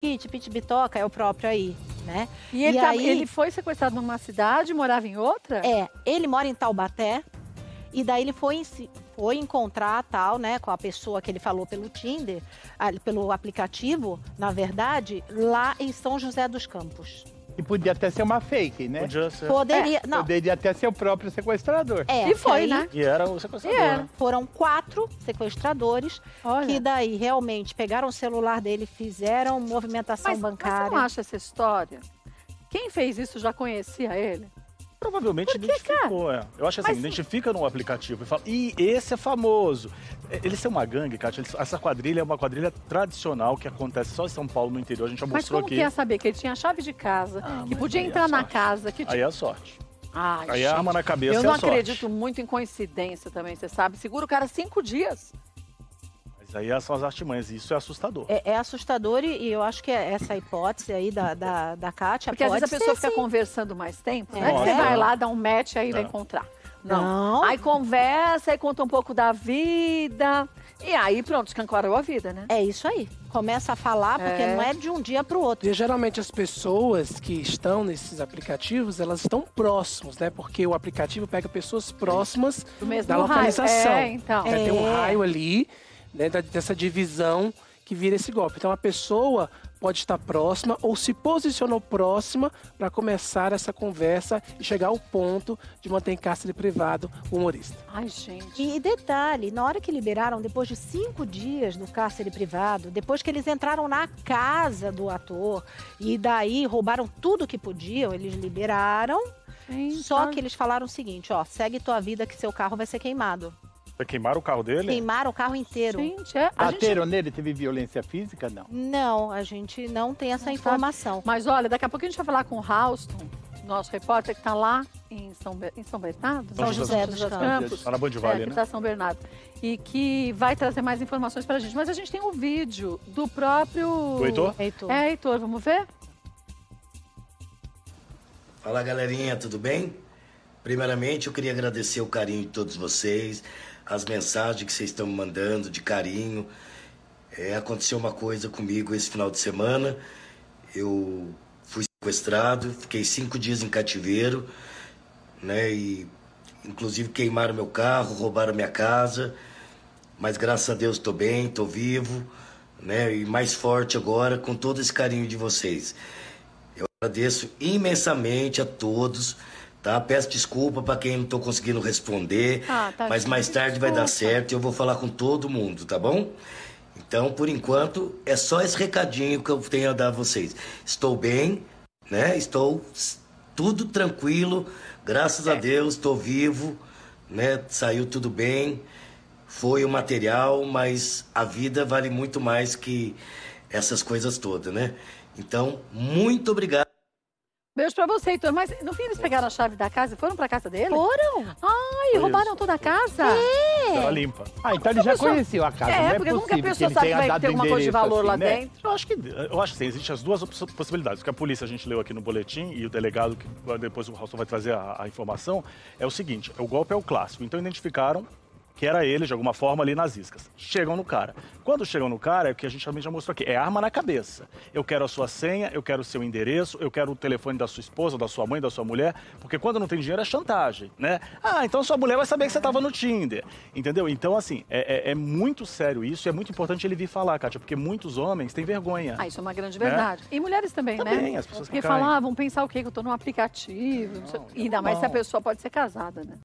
Pit Bitoca é o próprio aí, né? E ele foi sequestrado numa cidade, morava em outra? Ele mora em Taubaté, e daí ele foi encontrar tal, né, com a pessoa que ele falou pelo Tinder, pelo aplicativo, na verdade, lá em São José dos Campos. E podia até ser uma fake, né? Podia ser. Poderia, não. Poderia até ser o próprio sequestrador. E foi, né? E era o sequestrador. Né? Foram 4 sequestradores que daí realmente pegaram o celular dele, fizeram movimentação bancária. Mas você não acha essa história? Quem fez isso já conhecia ele? Provavelmente identificou, Eu acho assim, identifica no aplicativo e fala, esse é famoso. Eles são uma gangue, Kátia. Essa quadrilha é uma quadrilha tradicional que acontece só em São Paulo, no interior. A gente já mostrou aqui. Mas como que ia saber que ele tinha a chave de casa, que podia entrar na casa? Aí é a sorte. Ai, aí a arma na cabeça é a sorte. sorte. Eu não acredito muito em coincidência também, você sabe. Segura o cara 5 dias. Mas aí são as artimanhas, e isso é assustador. É assustador e eu acho que essa hipótese aí da Kátia. Porque às vezes a pessoa fica conversando mais tempo, né? Você vai lá, dá um match aí vai encontrar. Não. Aí conversa, aí conta um pouco da vida. E aí pronto, escancarou a vida, né? É isso aí. Começa a falar, porque não é de um dia para o outro. E geralmente as pessoas que estão nesses aplicativos, elas estão próximos, né? Porque o aplicativo pega pessoas próximas da localização. Então. Tem um raio ali, né, dessa divisão que vira esse golpe. Então a pessoa pode estar próxima ou se posicionou próxima para começar essa conversa e chegar ao ponto de manter em cárcere privado o humorista. Ai, gente. E detalhe, na hora que liberaram, depois de 5 dias no cárcere privado, depois que eles entraram na casa do ator e daí roubaram tudo que podiam, eles liberaram, só que eles falaram o seguinte, segue tua vida que seu carro vai ser queimado. Queimaram o carro dele? Queimaram o carro inteiro. Gente, bateram nele? Teve violência física? Não. Não, a gente não tem essa informação. Mas olha, daqui a pouco a gente vai falar com o Houston, nosso repórter que está lá em São Bernardo? São José dos Campos. Está na Band Valley, né? Está São Bernardo. E que vai trazer mais informações para a gente. Mas a gente tem um vídeo do próprio... Do Heitor? Heitor, vamos ver? Fala, galerinha, tudo bem? Primeiramente, eu queria agradecer o carinho de todos vocês, as mensagens que vocês estão me mandando de carinho. Aconteceu uma coisa comigo esse final de semana. Eu fui sequestrado, fiquei 5 dias em cativeiro, né? E inclusive queimaram meu carro, roubaram minha casa. Mas graças a Deus estou bem, estou vivo, né? E mais forte agora com todo esse carinho de vocês. Eu agradeço imensamente a todos. Tá? Peço desculpa para quem não estou conseguindo responder, mas mais tarde vai dar certo e eu vou falar com todo mundo, tá bom? Então, por enquanto, é só esse recadinho que eu tenho a dar a vocês. Estou bem, né? Estou tudo tranquilo, graças a Deus, estou vivo, né? Saiu tudo bem, foi o material, mas a vida vale muito mais que essas coisas todas, né? Então, muito obrigado. Beijo pra você, Heitor. Mas no fim eles pegaram a chave da casa e foram pra casa dele? Foram. Ai, roubaram toda a casa? Ela limpa. Então ele já conheceu a casa, não é porque possível nunca a pessoa sabe que vai ter alguma coisa de valor lá dentro. Eu acho que sim, existem as duas possibilidades. O que a polícia, a gente leu aqui no boletim, e o delegado, que depois o Ralston vai trazer a informação, é o seguinte, o golpe é o clássico. Então identificaram que era ele, de alguma forma, ali nas iscas. Chegam no cara. Quando chegam no cara, é o que a gente também já mostrou aqui, é arma na cabeça. Eu quero a sua senha, eu quero o seu endereço, eu quero o telefone da sua esposa, da sua mãe, da sua mulher, porque quando não tem dinheiro é chantagem, né? Então sua mulher vai saber que você estava no Tinder, entendeu? Então, assim, é muito sério isso e é muito importante ele vir falar, Kátia, porque muitos homens têm vergonha. Isso é uma grande verdade. E mulheres também, né? As pessoas porque falam, vão pensar o quê? Que eu tô num aplicativo, e ainda mais se a pessoa pode ser casada, né?